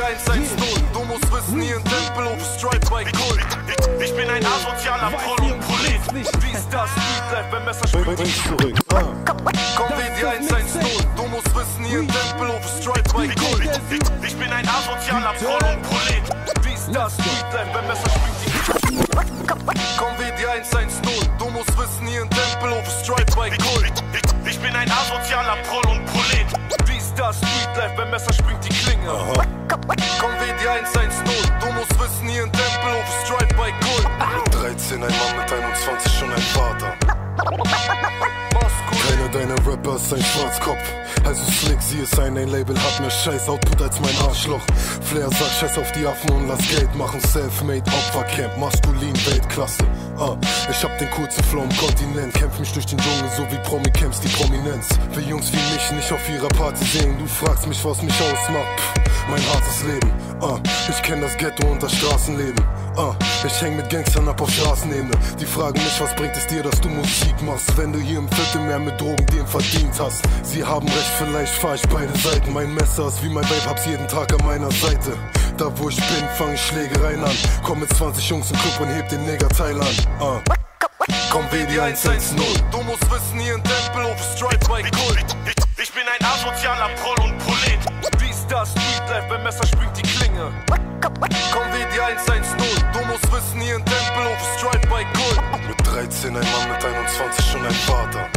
110, du musst wissen, hier in Tempelhof Stripe bei Kult. Ich bin ein asozialer Proll und Prolet. Wie ist das Streetlife, wenn Messer springt? Komm, wähl die 110, du musst wissen, hier in Tempelhof Stripe bei Kult. Ich bin ein asozialer Proll und Prolet. Wie ist das Streetlife, wenn Messer springt? Komm, wähl die 110, du musst wissen, hier in Tempelhof Stripe bei Kult. Ich bin ein asozialer Proll und Prolet. Wie ist das Streetlife, wenn Messer springt die Klinge? Komm, wähl die 110, du musst wissen, hier in Tempelhof Stripe bei Kult. Mit 13 ein Mann, mit 21 schon ein Vater. Keiner deiner Rapper ist ein Schwarzkopf. Also slick, sie ist ein Label, hat mehr Scheiß Output als mein Arschloch. Flair sagt Scheiß auf die Affen und lass Geld machen. Selfmade, Opfercamp, maskulin, Weltklasse. Ich hab den kurzen Flow im Kontinent. Kämpf mich durch den Dschungel, so wie Promi-Camps die Prominenz. Will Jungs wie mich nicht auf ihrer Party sehen. Du fragst mich, was mich ausmacht. Mein hartes Leben. Ich kenn das Ghetto und das Straßenleben. Ich häng mit Gangstern ab auf Straßenebene. Die fragen mich, was bringt es dir, dass du Musik machst, wenn du hier im Viertel mehr mit Drogen den verdient hast. Sie haben recht, vielleicht fahr ich beide Seiten. Mein Messer ist wie mein Babe, hab's jeden Tag an meiner Seite. Da wo ich bin, fang ich Schlägereien an. Komm mit 20 Jungs im Club und heb den Negerteil an. Komm, wähl die 110, du musst wissen, hier in Tempelhof Stripe bei Kult. Ich bin ein asozialer Proll und Prolet. Wie ist das Streetlife, wenn Messer springt die Klinge? Komm, wähl die 110, du musst wissen, hier in Tempelhof Stripe bei Kult. Mit 13 ein Mann, mit 21 schon ein Vater.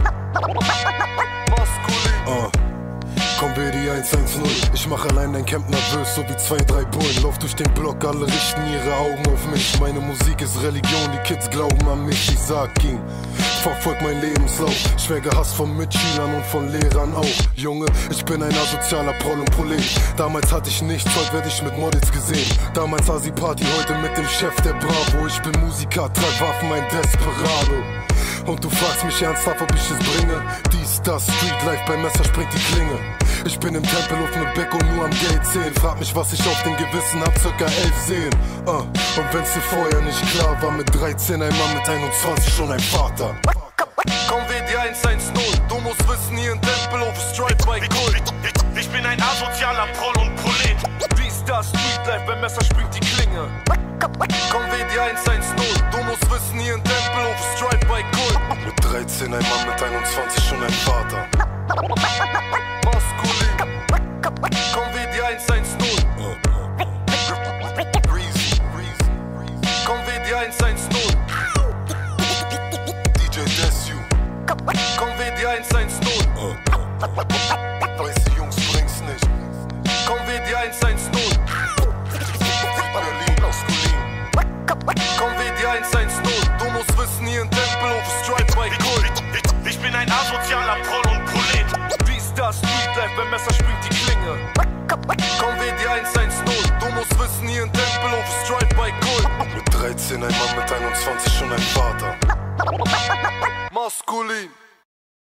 Maskulin. Komm, wähl die 110. Ich mach allein dein Camp nervös, so wie 2, 3 Bullen. Lauf durch den Block, alle richten ihre Augen auf mich. Meine Musik ist Religion, die Kids glauben an mich. Ich sag ihm, verfolg mein Lebenslauf. Ich wär gehasst von Mitschülern und von Lehrern auch. Junge, ich bin ein asozialer Proll und Prolet. Damals hatte ich nichts, heute werd ich mit Models gesehen. Damals Asi-Party, heute mit dem Chef der Bravo. Ich bin Musiker, trag Waffen, ein Desperado. Und du fragst mich ernsthaft, ob ich es bringe. Dies, das, Streetlife, beim Messer springt die Klinge. Ich bin im Tempelhof mit Beck und nur am Geld zählen. Frag mich, was ich auf den Gewissen hab, circa 11 sehen. Und wenn's dir vorher nicht klar war, mit 13 ein Mann, mit 21 schon ein Vater. Komm, wähl die 110, du musst wissen, hier in Tempelhof Stripe bei Kult. Ich bin ein asozialer Proll und Prolet. Wie ist das Streetlife, wenn Messer springt die Klinge? Komm, wähl die 110, du musst wissen, hier in Tempelhof Stripe bei Kult. Mit 13 ein Mann, mit 21 schon ein Vater. Maskulin. Komm, wähl die 110. Komm, wähl die 110. DJ Desu. Komm, wähl die 110. Weiße Jungs bring's nicht. Komm, wähl die 110. Berlin, maskulin. Komm, wähl die 110, du musst wissen, hier in Tempelhof Stripe bei Kult. Ich bin ein asozialer Proll und Prolet. Wie ist